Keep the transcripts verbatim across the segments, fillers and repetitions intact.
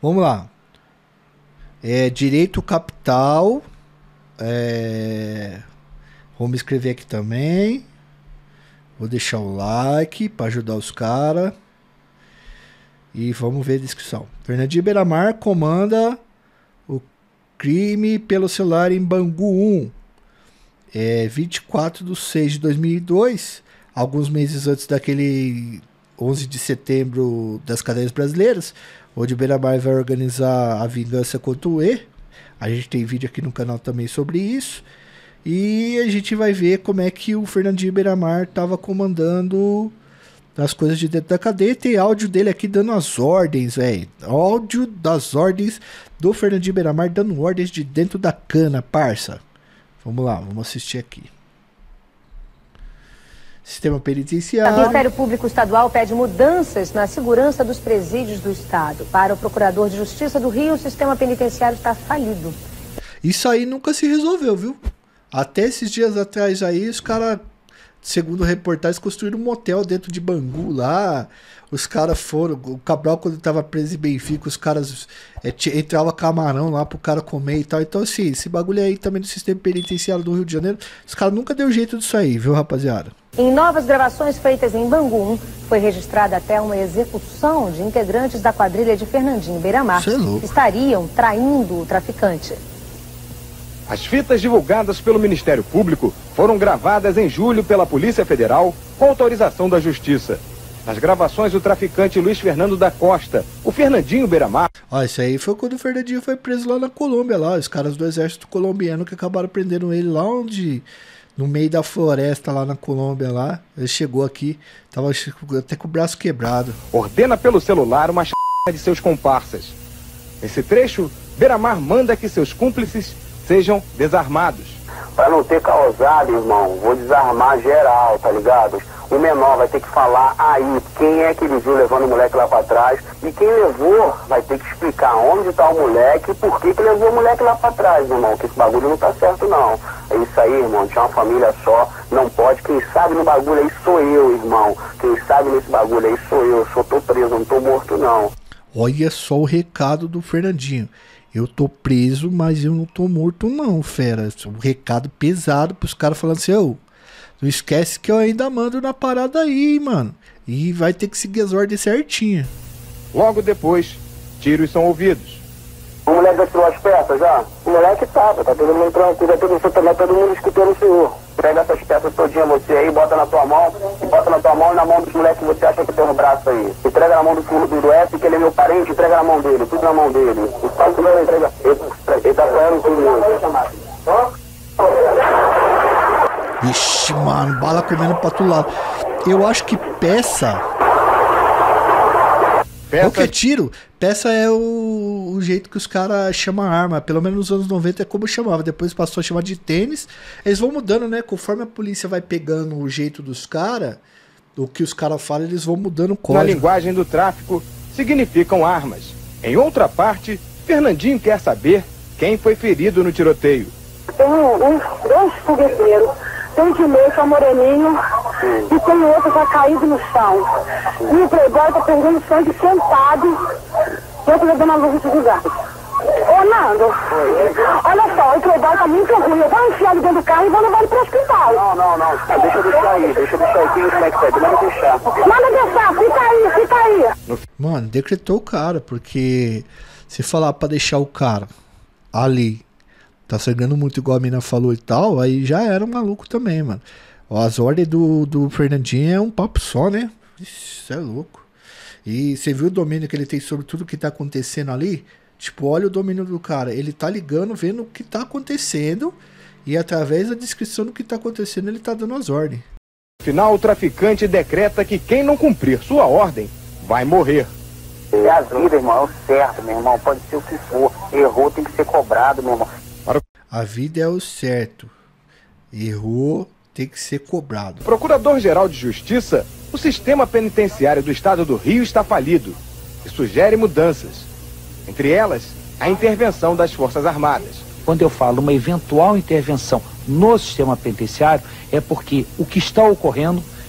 Vamos lá. É, direito capital. É, vamos escrever aqui também. Vou deixar o like para ajudar os caras. E vamos ver a descrição. Fernandinho Beiramar comanda o crime pelo celular em Bangu um. É vinte e quatro de seis de dois mil e dois. Alguns meses antes daquele onze de setembro das cadeias brasileiras. Onde o Beiramar vai organizar a vingança contra o E. A gente tem vídeo aqui no canal também sobre isso. E a gente vai ver como é que o Fernandinho Beiramar estava comandando as coisas de dentro da cadeia. Tem áudio dele aqui dando as ordens, velho. Áudio das ordens do Fernandinho Beiramar dando ordens de dentro da cana, parça. Vamos lá, vamos assistir aqui. Sistema penitenciário. O Ministério Público Estadual pede mudanças na segurança dos presídios do Estado. Para o Procurador de Justiça do Rio, o sistema penitenciário está falido. Isso aí nunca se resolveu, viu? Até esses dias atrás aí, os caras, segundo reportagens, construíram um motel dentro de Bangu lá. Os caras foram... O Cabral, quando estava preso em Benfica, os caras... É, entrava camarão lá pro cara comer e tal. Então, assim, esse bagulho aí também do sistema penitenciário do Rio de Janeiro, os caras nunca deu jeito disso aí, viu, rapaziada? Em novas gravações feitas em Bangu um, foi registrada até uma execução de integrantes da quadrilha de Fernandinho Beiramar, Cê é louco. que estariam traindo o traficante. As fitas divulgadas pelo Ministério Público foram gravadas em julho pela Polícia Federal com autorização da Justiça. Nas gravações, o traficante Luiz Fernando da Costa, o Fernandinho Beiramar... Ó, isso aí foi quando o Fernandinho foi preso lá na Colômbia, lá. Os caras do exército colombiano que acabaram prendendo ele lá onde... No meio da floresta lá na Colômbia lá. Ele chegou aqui, tava até com o braço quebrado. Ordena pelo celular uma ch... de seus comparsas. Nesse trecho, Beiramar manda que seus cúmplices sejam desarmados. Pra não ter causado, irmão, vou desarmar geral, tá ligado? O menor vai ter que falar aí quem é que ele viu levando o moleque lá pra trás. E quem levou vai ter que explicar onde tá o moleque e por que que levou o moleque lá pra trás, irmão. Que esse bagulho não tá certo, não. É isso aí, irmão. Tinha uma família só. Não pode. Quem sabe no bagulho aí sou eu, irmão. Quem sabe nesse bagulho aí sou eu. Só tô preso, não tô morto, não. Olha só o recado do Fernandinho. Eu tô preso, mas eu não tô morto não, fera. Um recado pesado pros caras falando assim, ô, não esquece que eu ainda mando na parada aí, mano. E vai ter que seguir as ordens certinho. Logo depois, tiros são ouvidos. O moleque já tirou as peças já? O moleque tava, tá todo mundo tranquilo, tá todo, tá todo mundo escutando o senhor. Pega essas peças todinhas você aí, bota na tua mão, e bota na tua mão e na mão dos moleques que você acha que tem no braço aí. Entrega na mão do fundo do F, que ele é meu parente, entrega na mão dele, tudo na mão dele. O pai do meu entrega, ele, ele tá apoiando tudo mesmo. Vixe, mano, bala comendo pra todo lado. Eu acho que peça... Peça... Qualquer tiro, peça é o, o jeito que os caras chamam a arma. Pelo menos nos anos noventa é como chamava. Depois passou a chamar de tênis. Eles vão mudando, né? Conforme a polícia vai pegando o jeito dos caras, o que os caras falam, eles vão mudando o código. Na linguagem do tráfico, significam armas. Em outra parte, Fernandinho quer saber quem foi ferido no tiroteio. Tem um, um, dois fogueteiros. Tem de meio que é um moreninho e tem outro já caído no chão. E o playboy tá perdendo sangue sentado dentro da dona Luz de lugar. Ô, Nando, olha só, o playboy tá muito ruim. Eu vou enfiar ele dentro do carro e vou levar ele pro hospital. Não, não, não. Ah, deixa eu deixar aí, deixa eu deixar aí. Quem como é que pede? Manda deixar. Manda deixar, fica aí, fica aí. Mano, decretou o cara, porque se falar pra deixar o cara ali, tá sangrando muito igual a mina falou e tal, aí já era um maluco também, mano. As ordens do, do Fernandinho é um papo só, né? Isso é louco. E você viu o domínio que ele tem sobre tudo que tá acontecendo ali? Tipo, olha o domínio do cara. Ele tá ligando, vendo o que tá acontecendo e através da descrição do que tá acontecendo, ele tá dando as ordens. No final, o traficante decreta que quem não cumprir sua ordem vai morrer. É a vida, irmão. É o certo, meu irmão. Pode ser o que for. Errou, tem que ser cobrado, meu irmão. A vida é o certo. Errou, tem que ser cobrado. Procurador-Geral de Justiça, o sistema penitenciário do Estado do Rio está falido e sugere mudanças. Entre elas, a intervenção das Forças Armadas. Quando eu falo uma eventual intervenção no sistema penitenciário, é porque o que está ocorrendo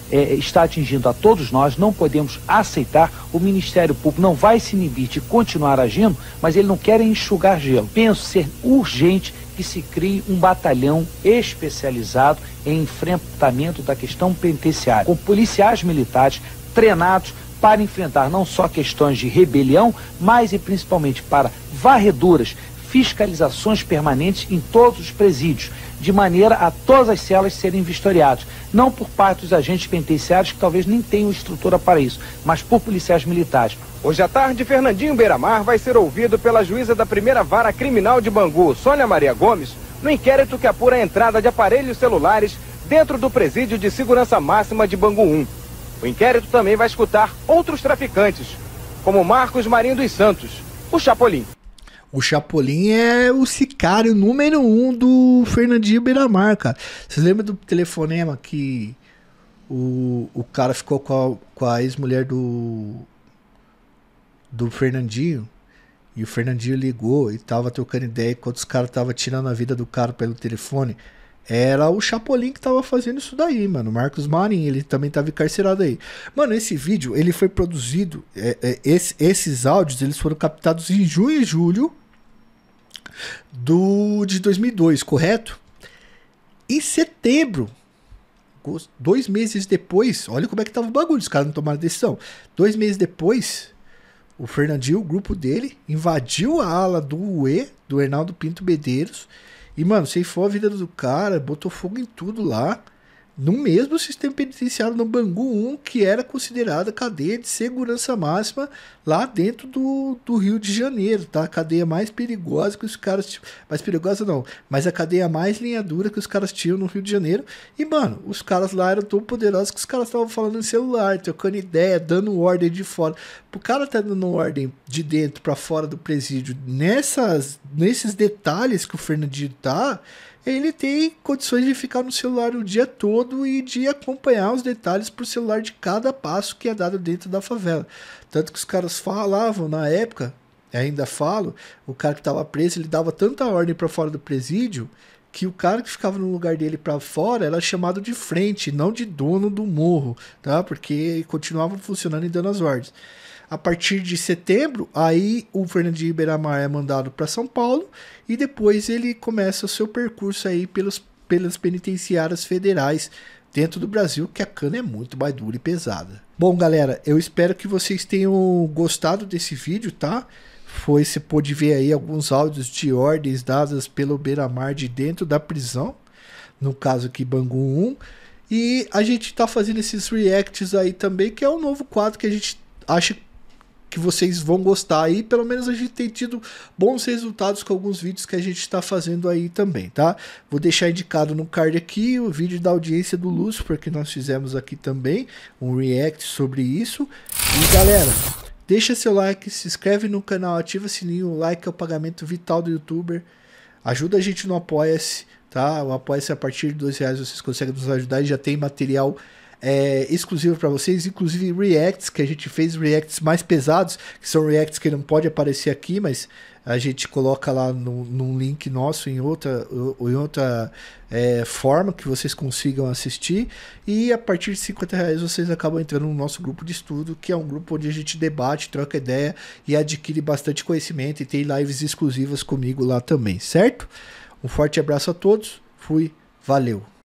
é, está atingindo a todos nós, não podemos aceitar. O Ministério Público não vai se inibir de continuar agindo, mas ele não quer enxugar gelo. Penso ser urgente que se crie um batalhão especializado em enfrentamento da questão penitenciária, com policiais militares treinados para enfrentar não só questões de rebelião, mas e principalmente para varreduras, fiscalizações permanentes em todos os presídios, de maneira a todas as celas serem vistoriadas, não por parte dos agentes penitenciários, que talvez nem tenham estrutura para isso, mas por policiais militares. Hoje à tarde, Fernandinho Beiramar vai ser ouvido pela juíza da primeira vara criminal de Bangu, Sônia Maria Gomes, no inquérito que apura a entrada de aparelhos celulares dentro do presídio de segurança máxima de Bangu um. O inquérito também vai escutar outros traficantes, como Marcos Marinho dos Santos, o Chapolin. O Chapolin é o sicário número um do Fernandinho Beiramar, cara. Vocês lembram do telefonema que o, o cara ficou com a, com a ex-mulher do, do Fernandinho? E o Fernandinho ligou e tava trocando ideia enquanto os caras estavam tirando a vida do cara pelo telefone. Era o Chapolin que tava fazendo isso daí, mano. Marcos Marinho, ele também tava encarcerado aí. Mano, esse vídeo, ele foi produzido... É, é, esse, esses áudios, eles foram captados em junho e julho do, de dois mil e dois, correto? Em setembro, dois meses depois... Olha como é que tava o bagulho, os caras não tomaram decisão. Dois meses depois, o Fernandinho, o grupo dele, invadiu a ala do U E, do Hernaldo Pinto Medeiros... E, mano, ceifou a vida do cara, botou fogo em tudo lá, no mesmo sistema penitenciário no Bangu um, que era considerada cadeia de segurança máxima lá dentro do, do Rio de Janeiro, tá? A cadeia mais perigosa que os caras... Mais perigosa não, mas a cadeia mais linha dura que os caras tinham no Rio de Janeiro. E, mano, os caras lá eram tão poderosos que os caras estavam falando em celular, trocando ideia, dando ordem de fora. O cara tá dando ordem de dentro pra fora do presídio, nessas, nesses detalhes que o Fernandinho tá... Ele tem condições de ficar no celular o dia todo e de acompanhar os detalhes por celular de cada passo que é dado dentro da favela. Tanto que os caras falavam na época, ainda falo, o cara que estava preso, ele dava tanta ordem para fora do presídio que o cara que ficava no lugar dele para fora era chamado de frente, não de dono do morro, tá? Porque continuava funcionando e dando as ordens. A partir de setembro, aí o Fernandinho Beiramar é mandado para São Paulo e depois ele começa o seu percurso aí pelos, pelas penitenciárias federais dentro do Brasil, que a cana é muito mais dura e pesada. Bom, galera, eu espero que vocês tenham gostado desse vídeo, tá? Foi, você pôde ver aí alguns áudios de ordens dadas pelo Beiramar de dentro da prisão, no caso aqui Bangu um, e a gente tá fazendo esses reacts aí também, que é um novo quadro que a gente acha que vocês vão gostar aí. Pelo menos a gente tem tido bons resultados com alguns vídeos que a gente está fazendo aí também, tá? Vou deixar indicado no card aqui o vídeo da audiência do Lúcio, porque nós fizemos aqui também um react sobre isso. E galera, deixa seu like, se inscreve no canal, ativa o sininho, o like é o pagamento vital do youtuber. Ajuda a gente no Apoia-se, tá? O Apoia-se a partir de dois reais vocês conseguem nos ajudar e já tem material É, exclusivo para vocês, inclusive reacts, que a gente fez reacts mais pesados, que são reacts que não pode aparecer aqui, mas a gente coloca lá no, num link nosso em outra, em outra é, forma que vocês consigam assistir. E a partir de cinquenta reais vocês acabam entrando no nosso grupo de estudo, que é um grupo onde a gente debate, troca ideia e adquire bastante conhecimento, e tem lives exclusivas comigo lá também, certo? Um forte abraço a todos, fui, valeu!